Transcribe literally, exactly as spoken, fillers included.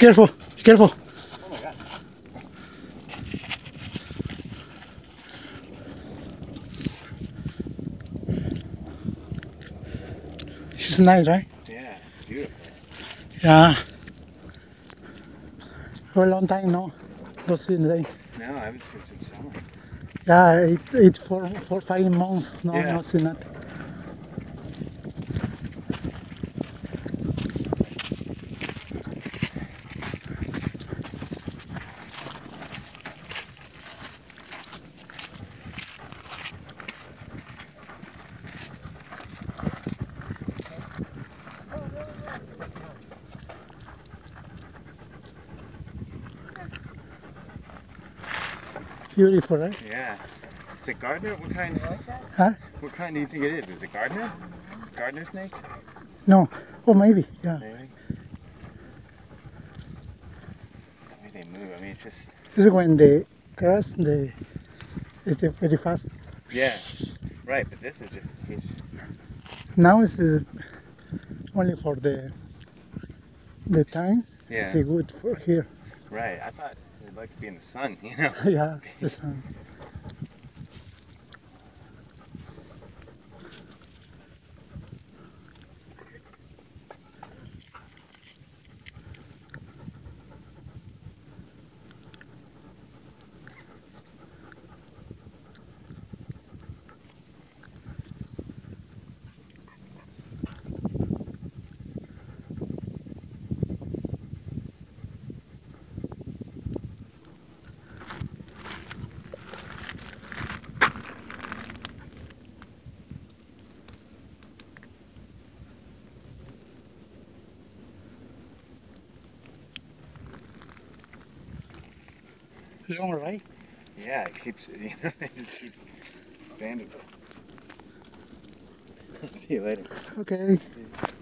careful, be careful. Oh my God. She's nice, right? Yeah, beautiful. Yeah. For a long time, no? Don't see them. No, I haven't seen it since summer. Yeah, it, it's for, for five months, no, Yeah. no see nothing. Beautiful, right? Yeah. It's a gardener? What kind? Huh? What kind do you think it is? Is it gardener? Gardener snake? No. Oh, maybe, yeah. Maybe. The way they move, I mean, it's just. This is when they cross, the it's very fast. Yeah. Right, but this is just. He's, Now it's uh, only for the the time. Yeah. It's good for here. right. I thought they'd like to be in the sun, you know? Yeah, the sun. Long, right? Yeah, it keeps. You know, they just keep expanding. See you later. Okay.